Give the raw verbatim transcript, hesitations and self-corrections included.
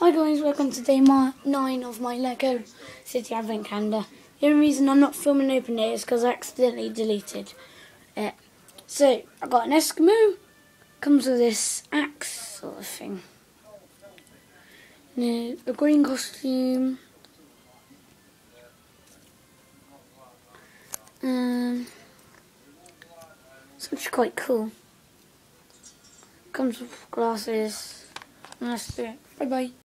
Hi guys, welcome to day nine of my Lego City Advent Calendar. The only reason I'm not filming open it is because I accidentally deleted it. So, I got an Eskimo, comes with this axe sort of thing. No, a green costume. Um, it's actually quite cool. Comes with glasses. And that's it. Bye bye.